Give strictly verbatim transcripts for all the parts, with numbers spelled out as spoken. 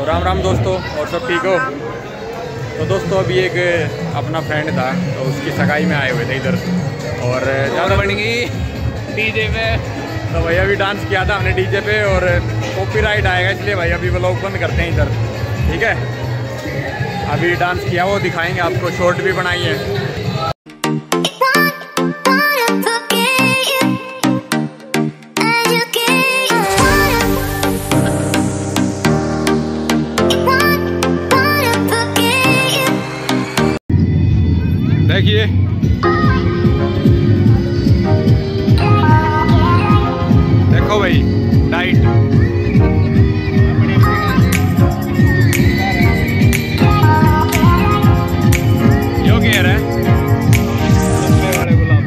राम राम दोस्तों, और सब ठीक हो? तो दोस्तों अभी एक अपना फ्रेंड था तो उसकी सगाई में आए हुए थे इधर, और ज़्यादा बन गई डीजे पे। तो भैया अभी डांस किया था हमने डीजे पे, और कॉपीराइट आएगा इसलिए भाई अभी व्लॉग बंद करते हैं इधर, ठीक है। अभी डांस किया वो दिखाएंगे आपको, शॉर्ट भी बनाई है। देखिए देखो भाई डाइट यो कह रहा है वाले गुलाब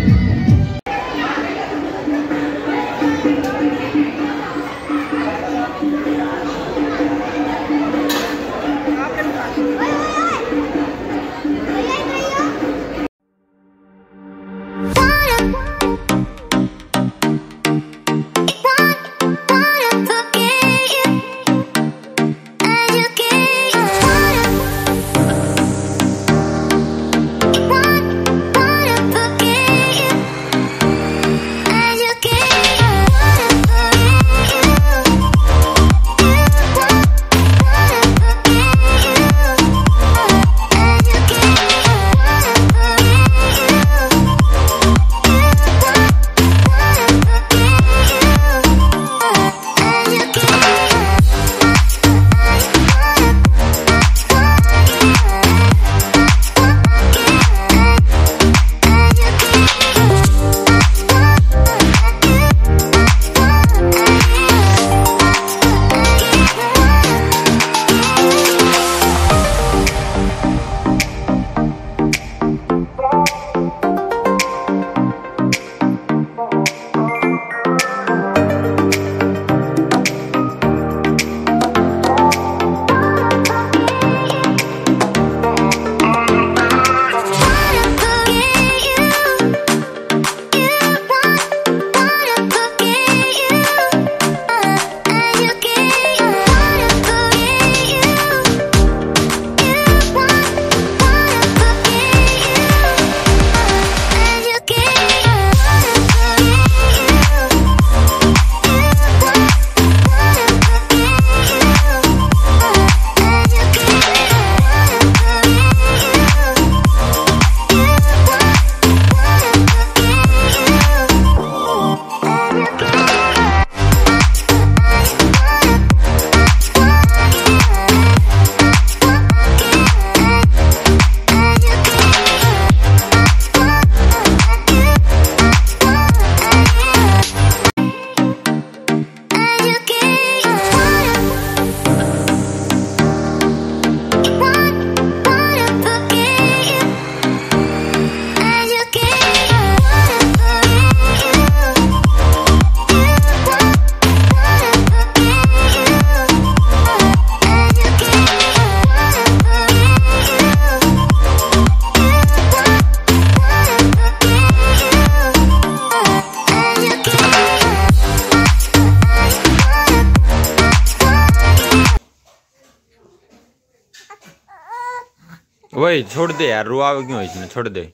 वही छोड़ दे यार, रुआ क्यों इसमें, छोड़ दे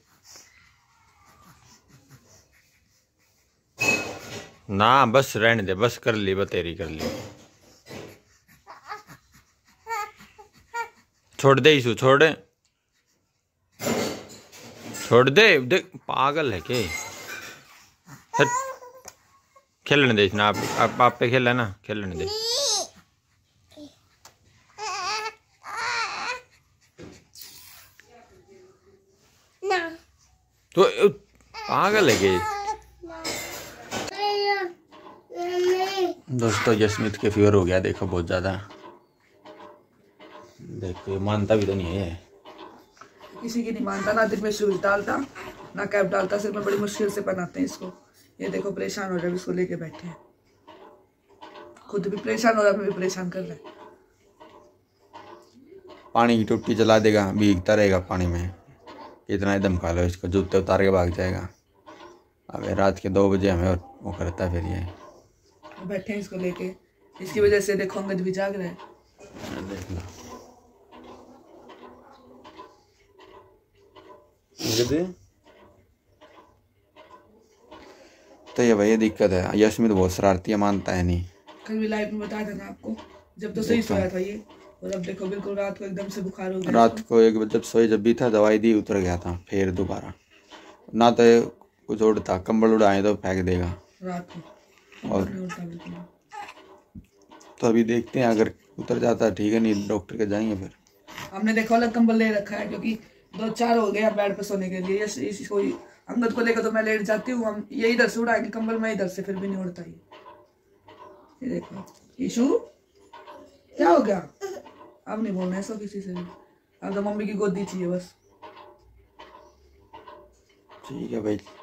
ना, बस रहने दे, बस कर ली बतेरी कर ली, छोड़ दे इसू, छोड़ छोड़ दे, देख पागल है के, खेलने दे इसने, आप आप, आप पे खेला ना, खेलने दे। तो पागल है के दोस्तों, जसमीत के फीवर हो गया देखो बहुत ज्यादा, देखो मानता भी तो नहीं है, किसी की नहीं मानता, ना दिन में शूज डालता ना कैप डालता, सिर्फ में बड़ी मुश्किल से पहनाते हैं इसको। ये देखो परेशान हो रहा है, इसको लेके बैठे हैं, खुद भी परेशान हो रहा है, हमें भी परेशान कर रहा है। पानी की टुट्टी चला देगा, भीगता रहेगा पानी में, इतना एकदम खा लो इसको, जूते उतार के भाग जाएगा। अब रात के दो बजे हमें वो करता है, फिर ये बैठे हैं इसको लेके, इसकी वजह से देखो अंगद भी जाग रहा है। देखना दे। तो ये भाई दिक्कत है, यशमित बहुत शरारती है, मानता है नहीं। कल भी लाइव में बताया था ना आपको, जब तो सही सोया था ये, और अब देखो बिल्कुल रात को एकदम से बुखार हो गया। रात को एक जब सोए जब भी था दवाई दी उतर गया था, फिर दोबारा ना तो कुछ उड़ता, कंबल उड़ाए तो फेंक देगा रात को। और तो अभी देखते हैं, अगर उतर जाता है ठीक है, नहीं डॉक्टर के जाएंगे फिर। हमने देखो अलग कंबल ले रखा है, क्योंकि दो चार हो गए बेड पे सोने के लिए। इस, इस कोई अंगद को लेकर तो मैं लेट जाती हूँ, हम ये इधर से उड़ाएंगे कंबल, मैं इधर से, फिर भी नहीं उड़ता ये। ये देखो ईशु क्या हो गया, अब नहीं बोलना ऐसा किसी से भी, अब तो मम्मी की गोदी चाहिए बस। ठीक है भाई।